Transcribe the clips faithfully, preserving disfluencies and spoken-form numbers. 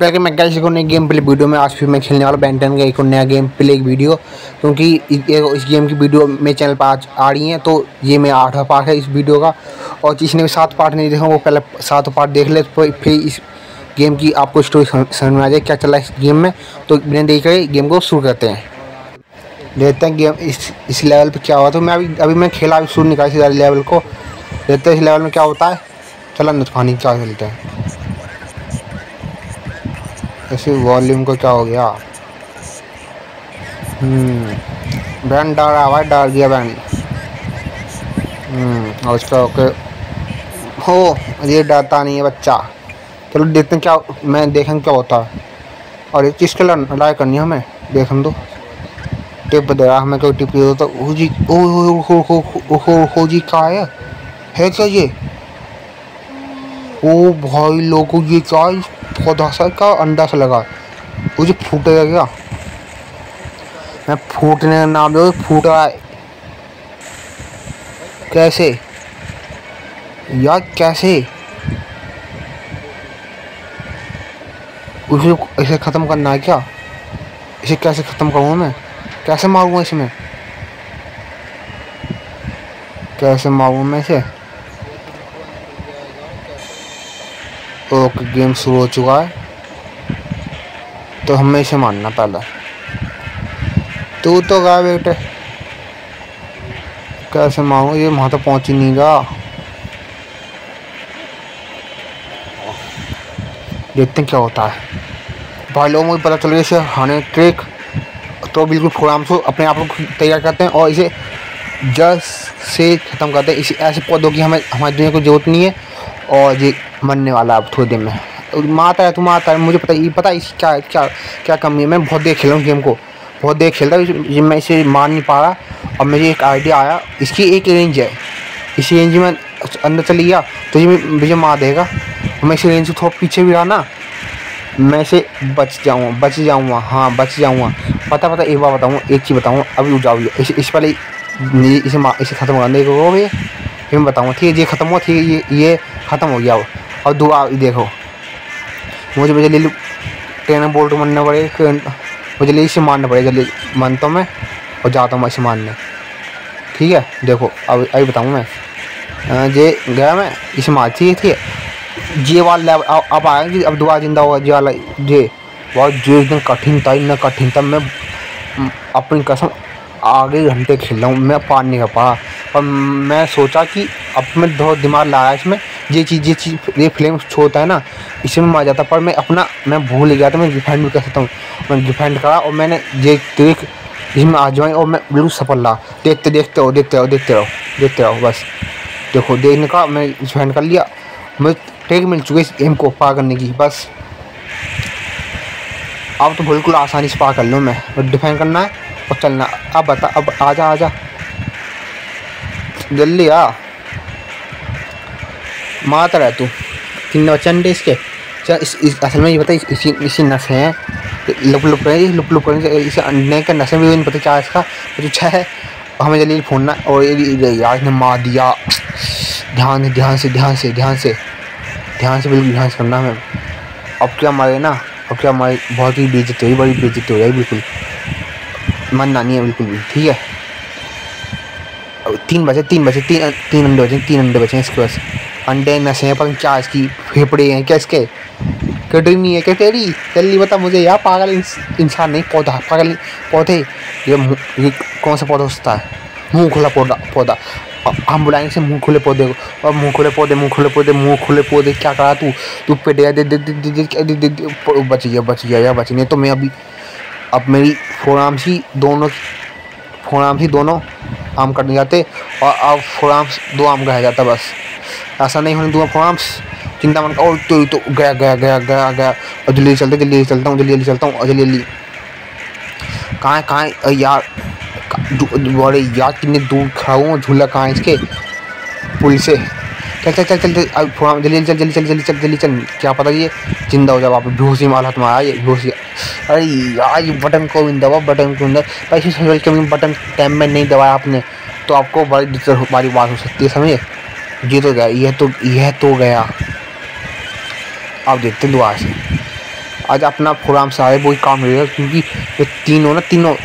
पहले कि मैं कैसे को नई गेम प्ले वीडियो में आज फिर मैं खेलने वाला बेन टेन का एक नया गेम प्ले वीडियो, क्योंकि इस गेम की वीडियो मेरे चैनल पर आज आ रही है। तो ये मेरा आठवां पार्ट है इस वीडियो का, और जिसने भी सात पार्ट नहीं देखा वो पहले सात पार्ट देख ले, तो फिर इस गेम की आपको स्टोरी समझ में आ जाए क्या चल रहा है इस गेम में। तो बिना देख रहे गेम को शुरू करते हैं, देखते हैं गेम इस इस लेवल पे क्या हुआ। तो मैं अभी अभी मैं खेला अभी शुरू निकाला इस लेवल को, देखते हैं इस लेवल में क्या होता है। चला न पानी क्या चलते हैं। ऐसे वॉल्यूम को क्या हो गया? हम्म बैंड डाल रहा है, डाल दिया बैंड। हम्म और उसका ओके हो, ये डालता नहीं है बच्चा। चलो देखते हैं क्या, मैं देखें क्या होता है। और एक चीज़ के लड़ाई करनी है हमें, देखने दो। टिप दे रहा हमें, कोई टिप दे दो तो हो जी। ओ हो हो हो हो हो जी क्या है है क्या ये? ओ भाई लोगों ये क्या पौधा सा का अंडा सा लगा, मुझे फूटेगा क्या? मैं फूटने का नाम दो, फूट रहा है कैसे यार? कैसे उसे इसे ख़त्म करना है क्या? इसे कैसे ख़त्म करूँ मैं? कैसे मारूँ इसमें? कैसे मारूँ मैं इसे? ओके गेम शुरू हो चुका है, तो हमें इसे मारना पहले। तू तो गया बेटे, कैसे मारूँ? ये वहाँ तो पहुँच ही नहीं गया। देखते हैं क्या होता है भाई लोग। मुझे पता चल गया इसे हाने ट्रिक, तो बिल्कुल फोराम से अपने आप को तैयार करते हैं और इसे जस्ट से ख़त्म करते हैं। इसे ऐसे पौधों की हमें हमारी दुनिया को जरूरत नहीं है, और ये मरने वाला अब थोड़ी देर में। मारता है तू मारता है, मुझे पता ये पता है इस क्या क्या क्या कमी है। मैं बहुत देर खेला हूँ गेम को, बहुत देर खेलता हूँ, मैं इसे मार नहीं पा रहा। और मुझे एक आइडिया आया, इसकी एक रेंज है, इस रेंज में अंदर चली गया तो ये मुझे मार देगा। मैं इस रेंज से थोड़ा पीछे भी रहा ना, मैं इसे बच जाऊँगा बच जाऊँगा हाँ बच जाऊँगा। पता पता एक बार बताऊँ, एक चीज़ बताऊँ, अभी उठ जाओ इस इस पहले इसे इसे ख़त्म करने को भी फिर मैं बताऊँगा। ठीक है ये ख़त्म हुआ, ठीक है ये ये ख़त्म हो गया। और दुआ देखो, मुझे मुझे ले लूँ ट्रेन बोल्ट मारना पड़ेगा, मुझे ले इसे मारना पड़ेगा। जल्दी मानता हूँ मैं और जाता हूँ मैं इसे मारने। ठीक है देखो अब अभी बताऊँ मैं, ये गया मैं इसे मारती है। ठीक है ये वाला अब आया कि अब दोबारा जिंदा होगा ये वाला। ये बहुत जो एकदम कठिन था, इतना कठिन था। मैं अपनी कसम आगे घंटे खेल रहा हूँ, मैं पार नहीं कर पाया। और मैं सोचा कि अब मैं बहुत दिमाग लगाया इसमें, ये चीज़ ये चीज़ ये फ्लेम छोड़ता है ना, इसे में मार जाता। पर मैं अपना मैं भूल गया था, मैं डिफेंड भी कर सकता हूँ। मैं डिफेंड करा और मैंने ये ट्रिक इसमें आजमाई और मैं बिल्कुल सफल रहा। देखते देखते हो देखते रहो देखते रहो देखते रहो बस। देखो देखने का मैं डिफेंड कर लिया, मुझे ट्रिक मिल चुकी है इस गेम को पार करने की। बस अब तो बिल्कुल आसानी से पार कर लूँ मैं, बस डिफेंड करना है और चलना। अब बता, अब आजा आजा जल्दी आ, मारता रह तू। तीन बच्चन डे इसके चल इस, इस असल में ये पता है इसी इसी नशे हैं, लुप लुप करें लुप लुप करें इसे अंडे के नशे में नहीं पता क्या इसका कुछ अच्छा है। हमें जल्दी फोड़ना और यार ने मार दिया। ध्यान से ध्यान से ध्यान से ध्यान से ध्यान से बिल्कुल ध्यान से करना है। अब क्या मारे ना, अब क्या मारे, बहुत ही बेइज्जती हुई, बड़ी बेइज्जती हो जाएगी बिल्कुल, मरना नहीं है बिल्कुल भी। ठीक है अब तीन बचे तीन बचे तीन तीन अंडे बचे तीन अंडे बचे इसके पास। अंडे नशे हैं, पर क्या इसकी फेफड़े हैं क्या इसके, कटनी है क्या तेरी? जल्दी बता मुझे यार, पागल इंसान नहीं पौधा, पागल पौधे। ये ये कौन सा पौधा होता है? मुँह खुला पौधा पौधा हम बुलाएंगे से मुँह खुले पौधे को। और मुँह खुले पौधे मुँह खुले पौधे मुँह खुले पौधे क्या करा तू? तू पे दे दे दे दे दे बच गया बच गया या बच नहीं। तो मैं अभी अब मेरी फोराम सी दोनों फोराम सी दोनों आम कटने जाते, और अब फोराम्स दो आम गया जाता। बस ऐसा नहीं होने दूँगा फोराम्स, चिंता मन। और तो तो गया गया गया गया गया और जल्दी चलते जल्दी जल्दी चलता हूँ जल्दी जल्दी चलता हूँ और जल्दी जल्दी। कहाँ है कहाँ है यार? बड़े यार कितने दूर खड़ा हूँ, झूला कहाँ है इसके? पुल से चल चल चल चल जल्दी जल्दी चल जल्दी चल जल्दी चल जल्दी चल। क्या पता ये जिंदा हो जाए वापस, बेहोशी माल हाथ में आया ये बेहोशी। अरे यार ये बटन को भी दबा, बटन को भाई कभी बटन टाइम में नहीं दबाया आपने तो आपको बड़ी दिक्कत बड़ी बात हो सकती है, समझे? ये तो गया, यह तो यह तो गया। आप देखते दुआ से आज अपना फोराम से आए वही काम रहेगा, क्योंकि ये तीनों ना तीनों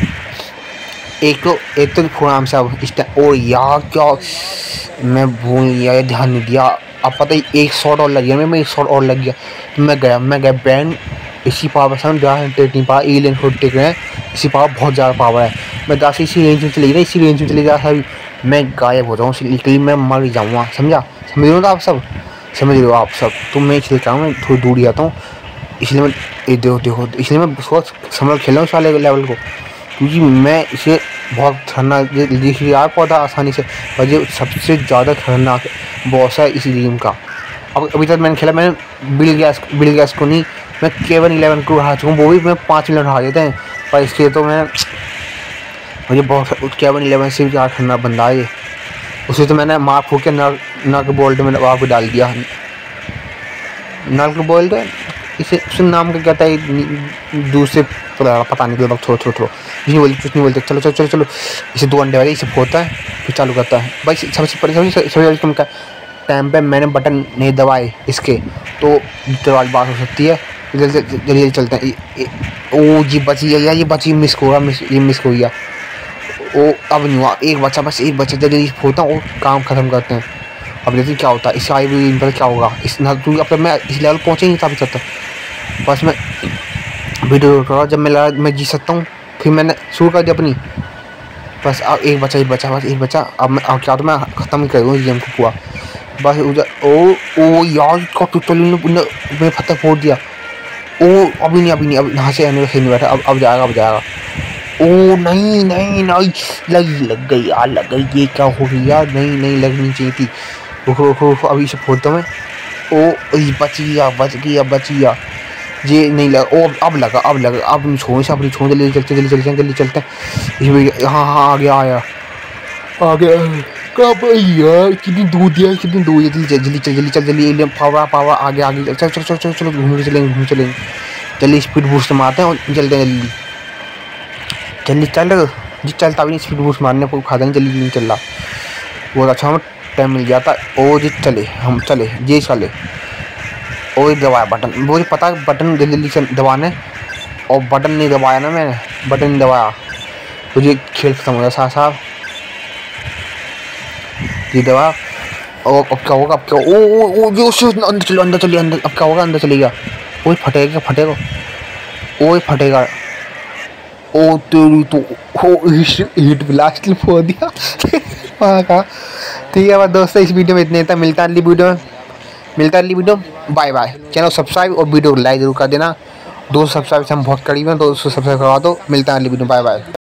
एक तो एक तो फोराम से अब इस टाइम। और यार क्या मैं भूल गया, ध्यान नहीं दिया। अब पता ही एक शॉट और लग गया, मैं मैं एक शॉट और लग गया तो मैं गया मैं गया बैंड। इसी पावर से टेटिंग पावर एलियन को टेक रहे हैं, इसी पावर बहुत ज़्यादा पावर है। मैं दस इसी रेंज में चली गई, इसी रेंज में चली जा अभी मैं गायब हो जाऊँ, लिटरली मैं मर जाऊँगा। समझा, समझ रहे हो आप सब, समझ रहे हो आप सब। तो मैं इसलिए चाहूँ मैं थोड़ी दूर जाता हूँ, इसलिए मैं ये देखो देखो इसलिए मैं सोच समझ खेल रहा हूँ इस वाले लेवल को, क्योंकि मैं इसे बहुत खतरनाक दिख रहा है पौधा आसानी से, और ये सबसे ज़्यादा खतरनाक बॉस है इसी गेम का। अब अभी तक मैंने खेला, मैंने बिल गैस बिल गैस को नहीं, मैं केवन इलेवन को हरा चुका हूँ, वो भी मैं पाँच मिनट हरा देते हैं। पर इसके तो मैं मुझे बहुत केवन इलेवन से भी ज़्यादा खतरनाक बंदा है ये। उसे तो मैंने मार फूक के नर्क नर्क बोल्ट में वहाँ पर डाल दिया। नर्क बोल्ट इसे उस नाम का कहता है दूसरे पता नहीं लगभग छोड़ो छोड़ो छोड़ो नहीं बोलते कुछ नहीं बोलते। चलो चलो चलो चलो इसे दो अंडे वाले इसे फोड़ता है फिर चालू करता है। भाई सबसे सबसे सबसे कम का टाइम पे मैंने बटन नहीं दबाए इसके तो वाली बात हो सकती है। जल्दी जल्दी चलते हैं। ओ जी बची है यार, ये बची मिस हो गया, मिस ये मिस हो गया। ओ अब नहीं हुआ, एक बच्चा बस एक बच्चा जल्दी फोड़ता हूँ और काम खत्म करते हैं। अब देखते क्या होता है इस आई भी पर क्या होगा इस ना तू अब मैं इस लेवल पहुँचे नहीं तभी सकता। बस मैं वीडियो कर जब मैं लगा मैं जीत सकता हूँ फिर मैंने शुरू कर दिया अपनी। बस अब एक बच्चा एक बच्चा बस एक बच्चा अब मैं अब क्या तो मैं ख़त्म करूँ इस गेम को पूरा। बस ओ ओ यार का टोटल मैंने पत्थर फोड़ दिया। ओ अभी नहीं अभी नहीं अब यहाँ से आने से नहीं बैठा, अब अब जाएगा अब जाएगा। ओ नहीं नहीं नहीं लगी लग गई यार लग गई, ये क्या हो गई यार, नहीं नहीं लगनी चाहिए थी। रुको रुको रुको अभी इसे फोड़ता मैं। ओ बच गया बच गया बच गया, ये नहीं लगा। ओ अब लगा अब लगा अब नहीं छोड़ से अपनी छोड़ जल्दी चलते जल्दी चलते जल्दी चलते हैं। हाँ हाँ आ गया आया आ गया कब यार, कितनी दूर दिया कितनी दूर है, जल्दी जल्दी चल जल्दी चल जल्दी पावा पावा आगे आगे चल चल चल चल चलो घूमने चलेंगे घूम चलेंगे जल्दी स्पीड बूस्ट मारते हैं और जल्दी जल्दी जल्दी चल जी चलता भी नहीं स्पीड बूस्ट मारने को खा देंगे जल्दी नहीं चल रहा। बहुत अच्छा हमें टाइम मिल गया था। ओ जी चले हम चले ये चले ओ दबाया बटन, मुझे पता है बटन जल्दी जल्दी दबाने और बटन नहीं दबाया ना मैंने, बटन नहीं दबाया मुझे खेल खत्म हो गया साथ साथ। ये दबा और अब क्या होगा अब क्या ओ ओ ओ जो अंदर चलो अंदर चलिए अंदर अब क्या होगा अंदर चलेगा। वो फटेगा फटेगा ओ फटेगा ओ तेरी तो हीट ब्लास्ट फोड़ दिया वहाँ का। ठीक है बस दोस्तों इस वीडियो में इतने था, मिलता है अगली वीडियो में मिलता है अगली video bye bye. Channel subscribe और वीडियो को लाइक जरूर कर देना। दो सौ सब्सक्राइब से हम बहुत करीब हैं, दो सौ सब्सक्राइब करवा दो। मिलता है अगली वीडियो बाय बाय।